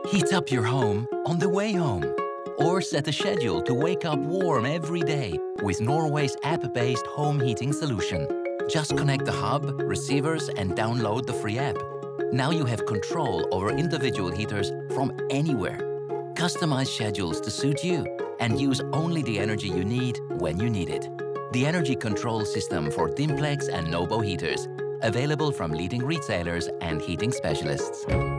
Heat up your home on the way home. Or set a schedule to wake up warm every day with Norway's app-based home heating solution. Just connect the hub, receivers and download the free app. Now you have control over individual heaters from anywhere. Customize schedules to suit you and use only the energy you need when you need it. The energy control system for Dimplex and Nobo heaters, available from leading retailers and heating specialists.